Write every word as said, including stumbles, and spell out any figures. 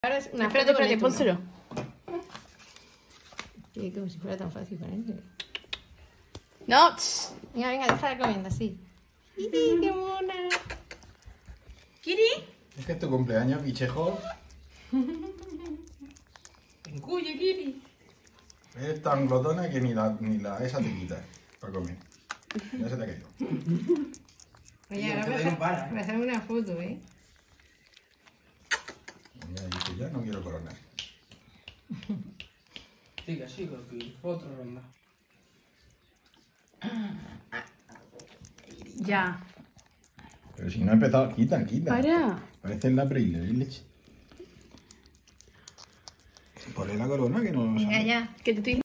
Ahora es una Espérate, foto espérate, con pónselo. Sí, como si fuera tan fácil para él. No. tss. Venga, venga, déjala comiendo así. ¡Ih, qué mona! ¿Kiri? Es que es tu cumpleaños, bichejo. Encuye, Kiri. Es tan glotona que ni la, ni la esa te quita para comer. Ya se te ha caído. Oye, ahora Yo no para, vas ¿eh? a hacer una foto, ¿eh? Ya dice, ya no quiero coronar. Siga, siga, Kiri. Otra ronda. Ya. Pero si no he empezado, quita, quita. Para. Parece la Braille, leche. Ponle la corona que no lo Venga, sabe. ya. Que te estoy